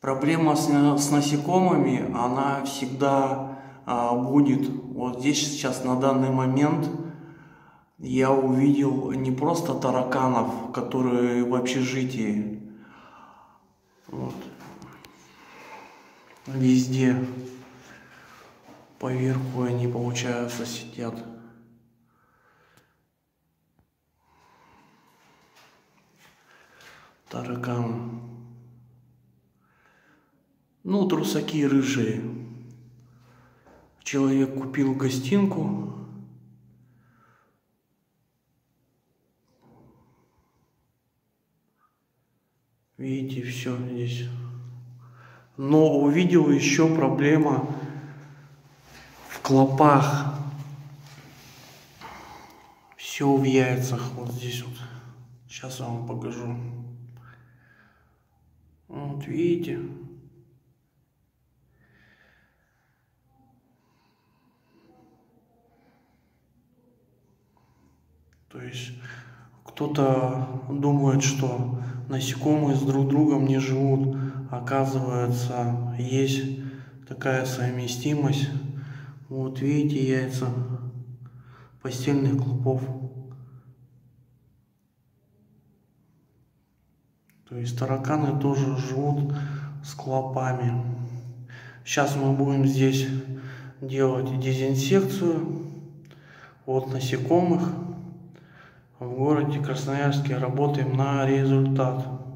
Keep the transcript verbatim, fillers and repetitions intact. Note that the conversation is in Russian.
Проблема с, на- с насекомыми, она всегда а, будет. Вот здесь сейчас на данный момент я увидел не просто тараканов, которые в общежитии. Вот. Везде поверху они, получается, сидят. Тараканы. Ну, трусаки рыжие. Человек купил гостинку. Видите, все здесь. Но увидел еще проблема в клопах. Все в яйцах. Вот здесь вот. Сейчас я вам покажу. Вот видите. То есть кто-то думает, что насекомые с друг другом не живут. Оказывается, есть такая совместимость. Вот видите яйца постельных клопов. То есть тараканы тоже живут с клопами. Сейчас мы будем здесь делать дезинсекцию от насекомых. В городе Красноярске работаем на результат.